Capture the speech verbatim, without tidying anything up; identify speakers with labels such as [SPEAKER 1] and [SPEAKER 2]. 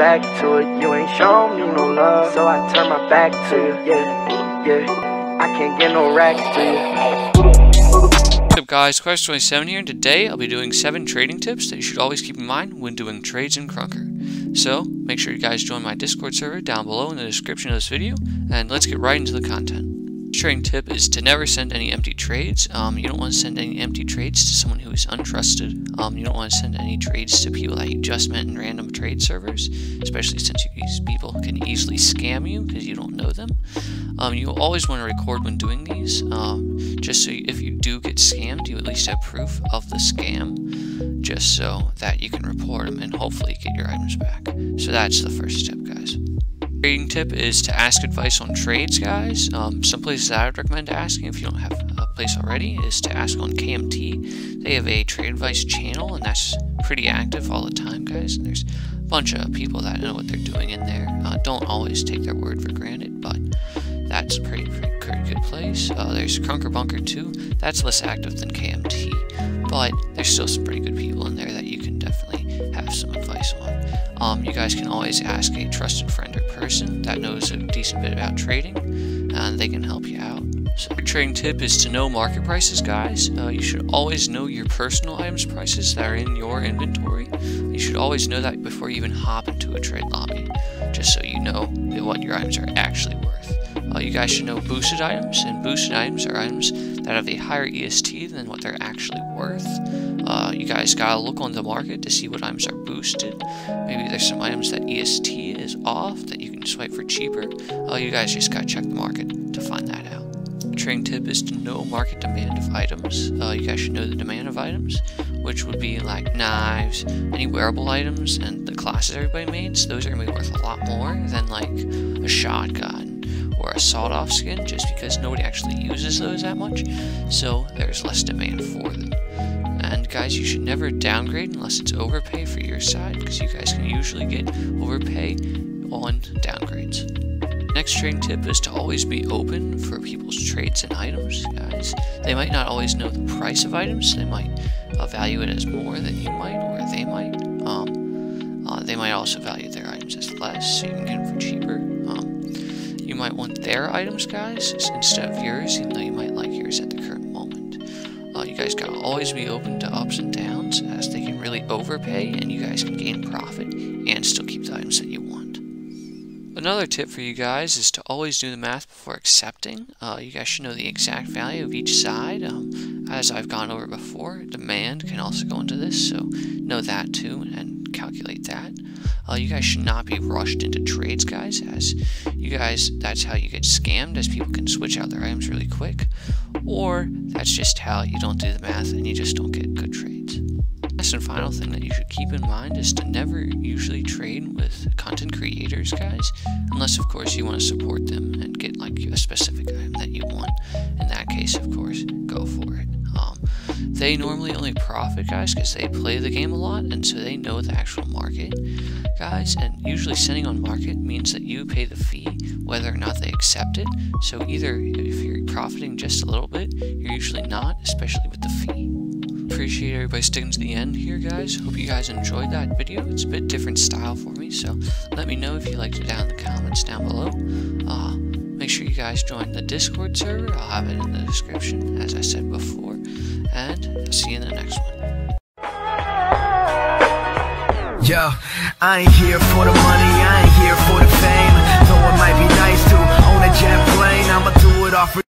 [SPEAKER 1] back to it. You ain't shown me no love, so I turn my back to you. Yeah, yeah, I can't get no racks to you.
[SPEAKER 2] What's up guys, Quest twenty-seven here, and today I'll be doing seven trading tips that you should always keep in mind when doing trades in Krunker. So, make sure you guys join my Discord server down below in the description of this video, and let's get right into the content. The trading tip is to never send any empty trades. Um, you don't want to send any empty trades to someone who is untrusted. Um, you don't want to send any trades to people that you just met in random trade servers, especially since these people can easily scam you because you don't know them. Um, you always want to record when doing these, um, just so you, if you do get scammed, you at least have proof of the scam, just so that you can report them and hopefully get your items back. So that's the first tip, guys. Trading tip is to ask advice on trades, guys. Um, some places that I would recommend asking if you don't have a place already is to ask on K M T. They have a trade advice channel, and that's pretty active all the time, guys. And there's a bunch of people that know what they're doing in there. Uh, don't always take their word for granted, but that's a pretty, pretty, pretty good place. Uh, there's Krunker Bunker too. That's less active than K M T, but there's still some pretty good people in there that you can definitely have some advice on. Um, you guys can always ask a trusted friend or person that knows a decent bit about trading, and they can help you out. So your trading tip is to know market prices, guys. Uh, you should always know your personal items prices that are in your inventory. You should always know that before you even hop into a trade lobby, just so you know what your items are actually worth. Uh, you guys should know boosted items, and boosted items are items that have a higher E S T than what they're actually worth. Uh, you guys gotta look on the market to see what items are boosted. Maybe there's some items that E S T is off that you can swipe for cheaper. Uh, you guys just gotta check the market to find that out. The trading tip is to know market demand of items. Uh, you guys should know the demand of items, which would be like knives, any wearable items, and the classes everybody made. So those are gonna be worth a lot more than like a shotgun or a sawed-off skin, just because nobody actually uses those that much. So there's less demand for them. And guys, you should never downgrade unless it's overpay for your side, because you guys can usually get overpay on downgrades. Next trading tip is to always be open for people's trades and items, guys. They might not always know the price of items. They might uh, value it as more than you might, or they might. Um, uh, they might also value their items as less, so you can get them for cheaper. Um, you might want their items, guys, instead of yours, even though you might like yours at the current moment. Uh, you guys gotta always be open to ups and downs, as they can really overpay, and you guys can gain profit and still keep the items that you want. Another tip for you guys is to always do the math before accepting. Uh, you guys should know the exact value of each side. Um, as I've gone over before, demand can also go into this, so know that too and calculate that. Uh, you guys should not be rushed into trades, guys, as you guys, that's how you get scammed, as people can switch out their items really quick, or that's just how you don't do the math and you just don't get good trades. Last and final thing that you should keep in mind is to never usually trade with content creators, guys, unless of course you want to support them and get like a specific item that you want. In that case, of course, go for it. Um, they normally only profit, guys, because they play the game a lot, and so they know the actual market, guys, and usually sending on market means that you pay the fee whether or not they accept it. So either if you're profiting just a little bit, you're usually not, especially with the fee. Appreciate everybody sticking to the end here, guys. Hope you guys enjoyed that video. It's a bit different style for me, so let me know if you liked it down in the comments down below. Uh, make sure you guys join the Discord server. I'll have it in the description, as I said before, and I'll see you in the next one.
[SPEAKER 3] Yo, I ain't here for the money.